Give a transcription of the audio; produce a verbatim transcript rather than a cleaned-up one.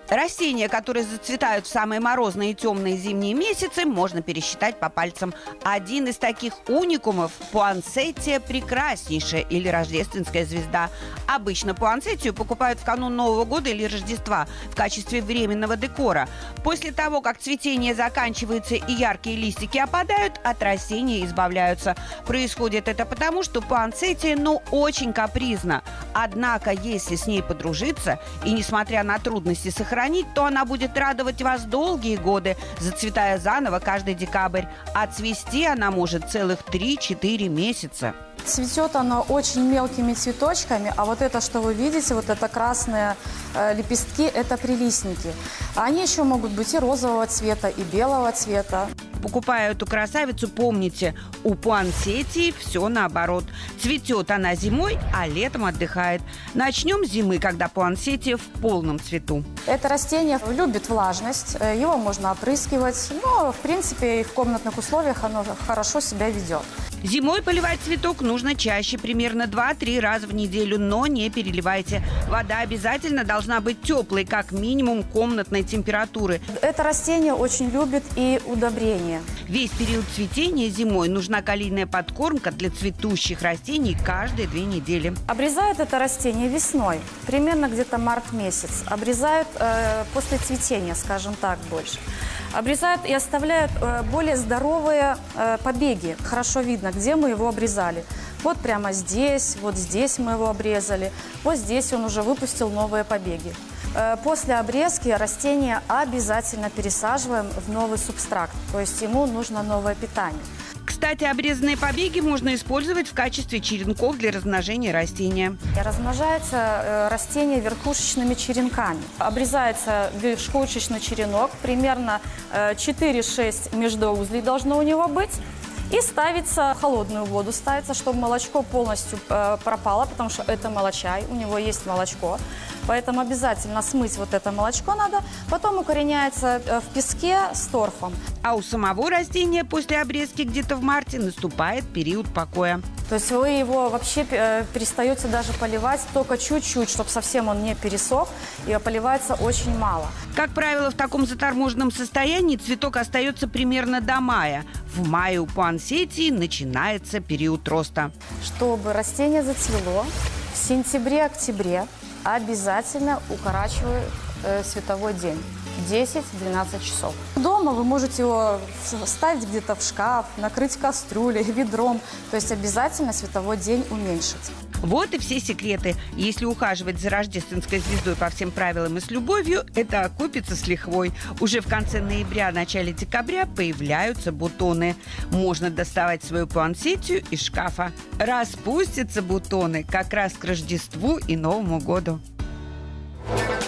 Растения, которые зацветают в самые морозные и темные зимние месяцы, можно пересчитать по пальцам. Один из таких уникумов – пуансеттия прекраснейшая или рождественская звезда. Обычно пуансеттию покупают в канун Нового года или Рождества в качестве временного декора. После того, как цветение заканчивается и яркие листики опадают, от растения избавляются. Происходит это потому, что пуансеттия, ну, очень капризна. Однако, если с ней подружиться и, несмотря на трудности сохранить, то она будет радовать вас долгие годы, зацветая заново каждый декабрь. А цвести она может целых три-четыре месяца. Цветет она очень мелкими цветочками, а вот это, что вы видите, вот это красные э, лепестки, это прилистники. Они еще могут быть и розового цвета, и белого цвета. Покупая эту красавицу, помните, у пуансеттии все наоборот. Цветет она зимой, а летом отдыхает. Начнем с зимы, когда пуансеттия в полном цвету. Это растение любит влажность, его можно опрыскивать, но, в принципе, и в комнатных условиях оно хорошо себя ведет. Зимой поливать цветок нужно чаще, примерно два-три раза в неделю, но не переливайте. Вода обязательно должна быть теплой, как минимум комнатной температуры. Это растение очень любит и удобрения. Весь период цветения зимой нужна калийная подкормка для цветущих растений каждые две недели. Обрезают это растение весной, примерно где-то март месяц. Обрезают э, после цветения, скажем так, больше. Обрезают и оставляют э, более здоровые э, побеги. Хорошо видно, где мы его обрезали. Вот прямо здесь, вот здесь мы его обрезали. Вот здесь он уже выпустил новые побеги. Э, после обрезки растение обязательно пересаживаем в новый субстракт. То есть ему нужно новое питание. Кстати, обрезанные побеги можно использовать в качестве черенков для размножения растения. Размножается э, растение верхушечными черенками. Обрезается верхушечный черенок, примерно э, четыре-шесть междоузлей должно у него быть. И ставится в холодную воду, ставится, чтобы молочко полностью э, пропало, потому что это молочай, у него есть молочко. Поэтому обязательно смыть вот это молочко надо. Потом укореняется э, в песке с торфом. А у самого растения после обрезки где-то в марте наступает период покоя. То есть вы его вообще э, перестаете даже поливать только чуть-чуть, чтобы совсем он не пересох. И поливается очень мало. Как правило, в таком заторможенном состоянии цветок остается примерно до мая. В мае у пуансеттии начинается период роста. Чтобы растение зацвело, в сентябре-октябре обязательно укорачиваю э, световой день. десять-двенадцать часов. Дома вы можете его ставить где-то в шкаф, накрыть кастрюлей, ведром. То есть обязательно световой день уменьшить. Вот и все секреты. Если ухаживать за рождественской звездой по всем правилам и с любовью, это окупится с лихвой. Уже в конце ноября, начале декабря появляются бутоны. Можно доставать свою пуансеттию из шкафа. Распустятся бутоны как раз к Рождеству и Новому году.